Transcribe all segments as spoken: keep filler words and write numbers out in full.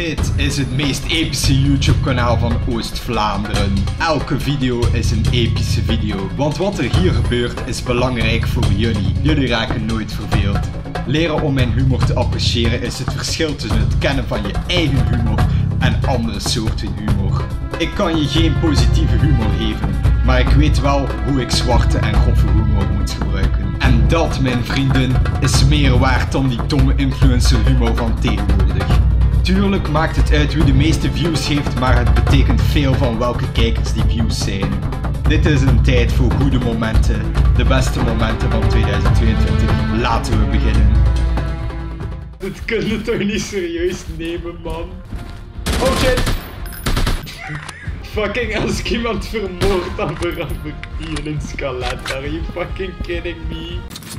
Dit is het meest epische YouTube kanaal van Oost-Vlaanderen. Elke video is een epische video, want wat er hier gebeurt is belangrijk voor jullie. Jullie raken nooit verveeld. Leren om mijn humor te appreciëren is het verschil tussen het kennen van je eigen humor en andere soorten humor. Ik kan je geen positieve humor geven, maar ik weet wel hoe ik zwarte en grove humor moet gebruiken. En dat, mijn vrienden, is meer waard dan die domme influencer humor van tegenwoordig. Tuurlijk maakt het uit wie de meeste views heeft, maar het betekent veel van welke kijkers die views zijn. Dit is een tijd voor goede momenten, de beste momenten van tweeduizend tweeëntwintig. Laten we beginnen. Dit kun je toch niet serieus nemen, man? Oh shit! Fucking, als ik iemand vermoord, dan verander ik die in een skelet. Are you fucking kidding me?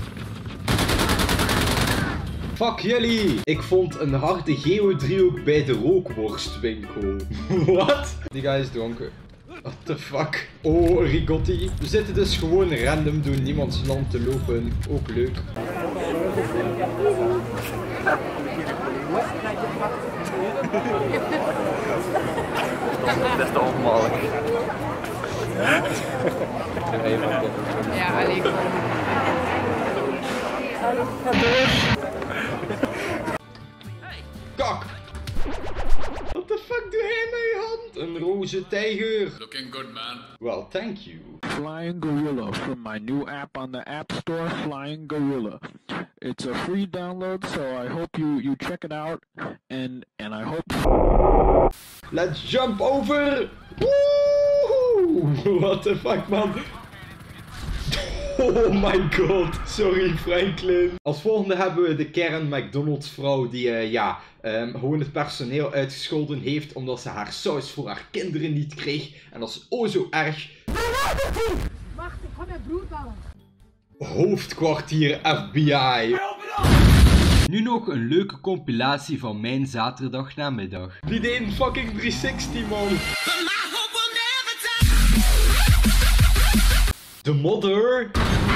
Fuck jullie! Ik vond een harde geodriehoek bij de rookworstwinkel. Wat? Die guy is dronken. What the fuck? Oh, Rigotti. We zitten dus gewoon random door niemands land te lopen. Ook leuk. Dat is toch onmogelijk. Ja, alleen. Kak! What the fuck doe hij met je hand? Een roze tijger. Looking good, man. Well, thank you. Flying Gorilla from my new app on the App Store, Flying Gorilla. It's a free download, so I hope you you check it out, and and I hope. Let's jump over. Woo! What the fuck, man? Oh my god, sorry Franklin. Als volgende hebben we de Karen McDonald's vrouw die uh, ja, um, gewoon het personeel uitgescholden heeft omdat ze haar saus voor haar kinderen niet kreeg. En dat is oh zo erg. Wacht, ik ga mijn broer bellen. Hoofdkwartier F B I. Nu nog een leuke compilatie van mijn zaterdag namiddag. Die deed een fucking driehonderdzestig man. De modder.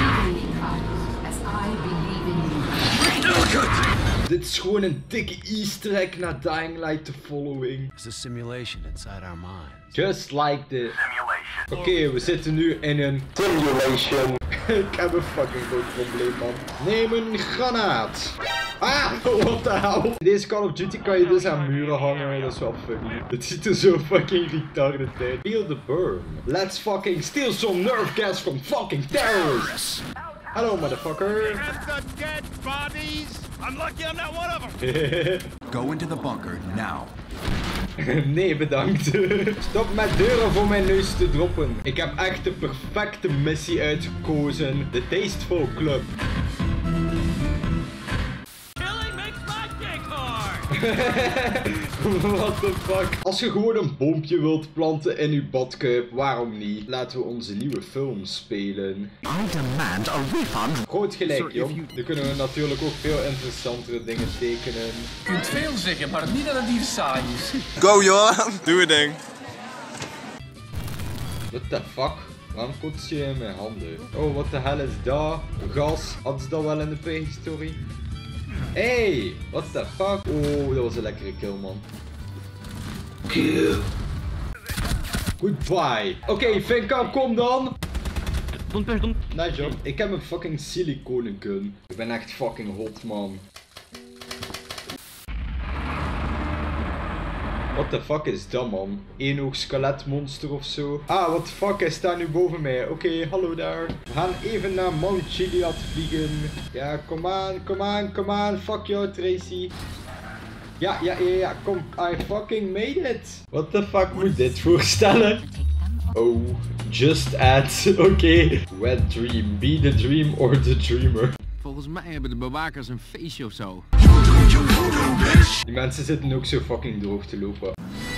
Dit is gewoon een dikke easter egg naar Dying Light The Following. It's a simulation inside our minds. Just like the Oké, okay, we zitten nu in een simulation. Ik heb een fucking groot probleem, man. Neem een granaat. Ah, what the hell? In deze Call of Duty kan je dus aan muren hangen, dat is wel funny. Het ziet er zo fucking retarded uit. Feel the burn. Let's fucking steal some nerve gas from fucking terrorists. Hello, motherfucker. Dead bodies. I'm lucky I'm not one of them. Go into the bunker now. Nee, bedankt. Stop met deuren voor mijn neus te droppen. Ik heb echt de perfecte missie uitgekozen. De Tasteful Club. What the fuck? Als je gewoon een boompje wilt planten in je badkuip, waarom niet? Laten we onze nieuwe film spelen. I demand a refund. Groot gelijk, jong. Nu kunnen we natuurlijk ook veel interessantere dingen tekenen. Je kunt veel zeggen, maar niet dat het hier saai is. Go, Johan. Doe het ding. What the fuck? Waarom kots je in mijn handen? Oh, wat de hel is dat? Gas? Hadden ze dat wel in de prehistorie? Hey, what the fuck? Oh, dat was een lekkere kill, man. Kill. Goodbye. Oké, okay, Finka, kom dan. Don't push, don't. Nice job. Ik heb een fucking siliconen gun. Ik ben echt fucking hot, man. What the fuck is dat, man? Eenoog skeletmonster of zo. Ah, what the fuck, hij staat nu boven mij. Oké, okay, hallo daar. We gaan even naar Mount Chiliad vliegen. Ja, kom aan, kom aan, kom aan. Fuck jou, Tracy. Ja, ja, ja, ja, kom. I fucking made it. What the fuck moet dit voorstellen? Oh, just add. Oké. Okay. Wet dream. Be the dream or the dreamer. Volgens mij hebben de bewakers een feestje of zo. Die mensen zitten ook zo fucking droog te lopen.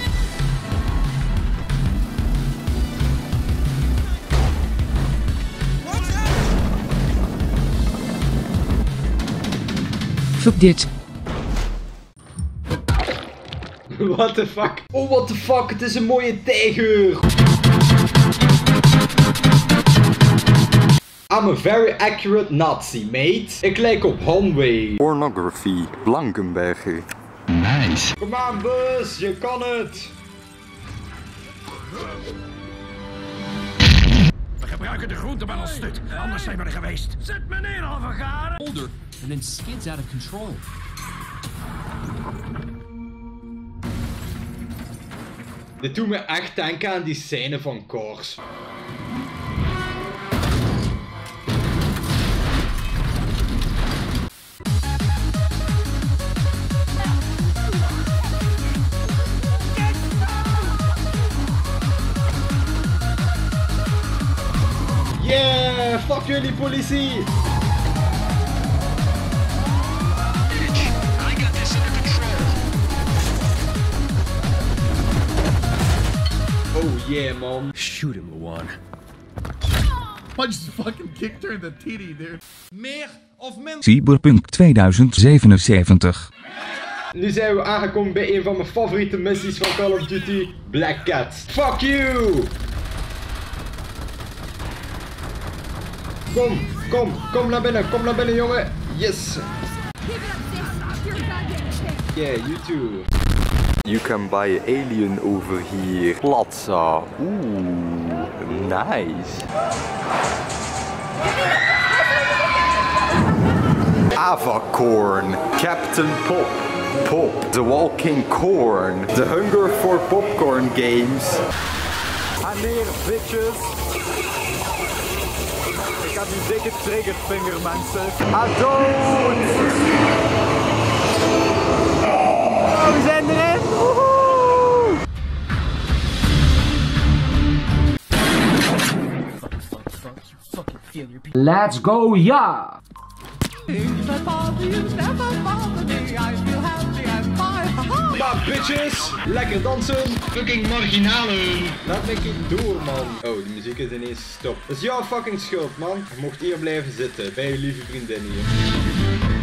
Fuck dit. What the fuck? Oh, what the fuck? Het is een mooie tijger. I'm a very accurate Nazi, mate. Ik lijk op Hanway. Pornography, Blankenberger. Nice. Kom aan, Buzz, je kan het. We gebruiken de groentebal als stut, anders zijn we er geweest. Zet me neer, halve garen. Older, and then skids out of control. Dit doet me echt denken aan die scène van Cars. Yeah, fuck jullie politie! Oh yeah, man. Shoot him, Luan. I just fucking kicked her in the titty, dude. Meer of minder? Cyberpunk tweeduizend zevenenzeventig. Nu zijn we aangekomen bij een van mijn favoriete missies van Call of Duty, Black Cat. Fuck you! Kom, kom, kom naar binnen, kom naar binnen, jongen. Yes. Yeah, you too. You can buy alien over here. Platza. Oeh, nice. Avacorn. Captain Pop. Pop. The Walking Corn. The Hunger for Popcorn games. Ah nee, bitches. Ik heb die dikke triggervinger, mensen. Ah, dood! Oh, we zijn erin! Woehoe! Let's go, ja! Maar bitches, lekker dansen. Fucking marginalen. Laat me niet door, man. Oh, de muziek is ineens stop. Dat is jouw fucking schuld, man. Je mocht hier blijven zitten, bij je lieve vriendin hier.